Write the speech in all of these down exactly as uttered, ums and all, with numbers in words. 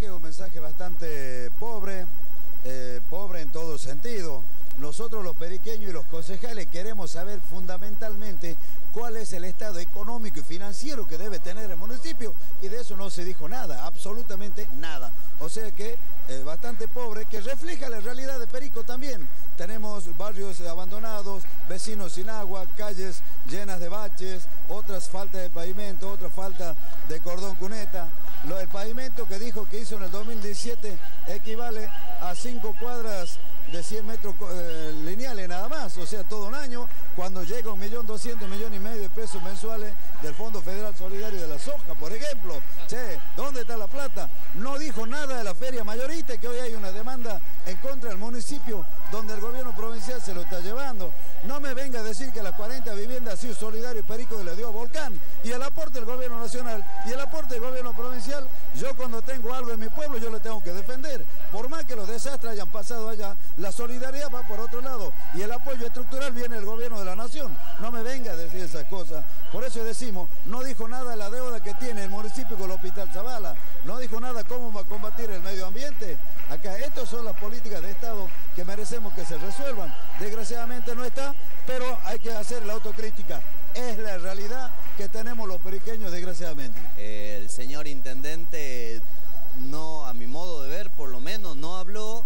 que es un mensaje bastante pobre, eh, pobre en todo sentido. Nosotros los periqueños y los concejales queremos saber fundamentalmente cuál es el estado económico y financiero que debe tener el municipio, y de eso no se dijo nada, absolutamente nada. O sea que eh, bastante pobre, que refleja la realidad de Perico también. Tenemos barrios abandonados, vecinos sin agua, calles llenas de baches, otras falta de pavimento, otra falta de cordón cuneta. Lo, el pavimento que dijo que hizo en el dos mil diecisiete equivale a cinco cuadras de cien metros eh, lineales nada más, o sea, todo un año, cuando llega un millón doscientos, millón y medio de pesos mensuales del Fondo Federal Solidario de la Soja, por ejemplo. Che, ¿dónde está la plata? No dijo nada de la feria mayorista, que hoy hay una demanda en contra del municipio, donde el gobierno provincial se lo está llevando. No me venga a decir que las cuarenta viviendas ha sido solidario y Perico le dio a Volcán, y el aporte del gobierno nacional, y el aporte del gobierno provincial. Yo cuando tengo algo en mi pueblo, yo lo tengo que defender, por más que los desastres hayan pasado allá. La solidaridad va por otro lado y el apoyo estructural viene del gobierno de la nación. No me venga a decir esas cosas. Por eso decimos, no dijo nada de la deuda que tiene el municipio con el Hospital Zavala, no dijo nada cómo va a combatir el medio ambiente. Acá, estas son las políticas de Estado que merecemos que se resuelvan. Desgraciadamente no está, pero hay que hacer la autocrítica. Es la realidad que tenemos los periqueños, desgraciadamente. Eh, el señor intendente, no, a mi modo de ver, por lo menos, no habló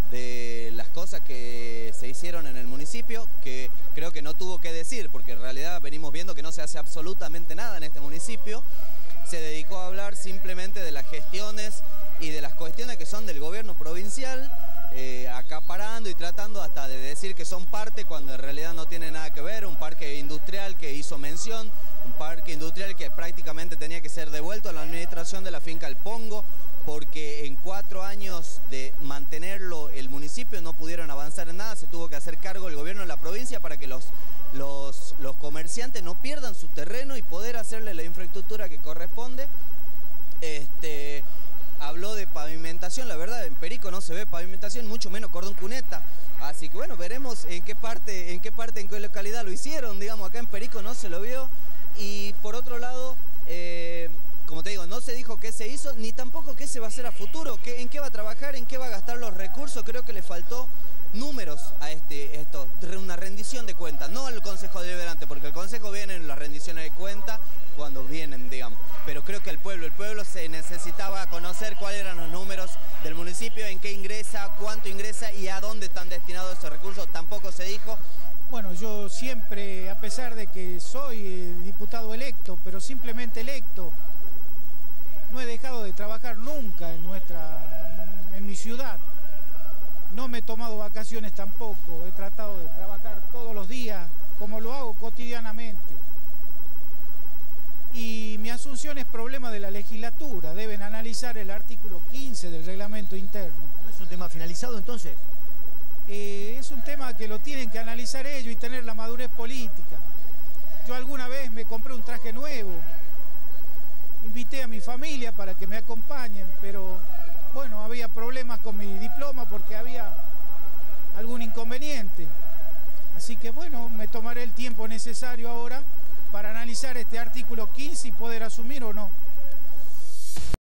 de las cosas que se hicieron en el municipio, que creo que no tuvo que decir, porque en realidad venimos viendo que no se hace absolutamente nada en este municipio. Se dedicó a hablar simplemente de las gestiones y de las cuestiones que son del gobierno provincial, eh, acaparando y tratando hasta de decir que son parte cuando en realidad no tiene nada que ver. Un parque industrial que hizo mención, un parque industrial que prácticamente tenía que ser devuelto a la administración de la finca El Pongo, porque en cuatro años de mantenerlo el municipio no pudieron avanzar en nada. Se tuvo que hacer cargo el gobierno de la provincia para que los, los, los comerciantes no pierdan su terreno y poder hacerle la infraestructura que corresponde. Este, habló de pavimentación, la verdad en Perico no se ve pavimentación, mucho menos cordón cuneta. Así que bueno, veremos en qué parte, en qué parte, en qué localidad lo hicieron. Digamos, acá en Perico no se lo vio. Y por otro lado, eh, como te digo, no se dijo qué se hizo, ni tampoco qué se va a hacer a futuro, qué, en qué va a trabajar, en qué va a gastar los recursos. Creo que le faltó números a este, esto, una rendición de cuentas, no al Consejo Deliberante, porque el Consejo viene en las rendiciones de cuentas cuando vienen, digamos. Pero creo que el pueblo, el pueblo se necesitaba conocer cuáles eran los números del municipio, en qué ingresa, cuánto ingresa y a dónde están destinados esos recursos. Tampoco se dijo. Bueno, yo siempre, a pesar de que soy diputado electo, pero simplemente electo, no he dejado de trabajar nunca en, nuestra, en mi ciudad. No me he tomado vacaciones tampoco, he tratado de trabajar todos los días, como lo hago cotidianamente. Y mi asunción es problema de la legislatura, deben analizar el artículo quince del reglamento interno. ¿No es un tema finalizado entonces? Eh, es un tema que lo tienen que analizar ellos y tener la madurez política. Yo alguna vez me compré un traje nuevo, invité a mi familia para que me acompañen, pero bueno, había problemas con mi diploma porque había algún inconveniente. Así que bueno, me tomaré el tiempo necesario ahora para analizar este artículo quince y poder asumir o no.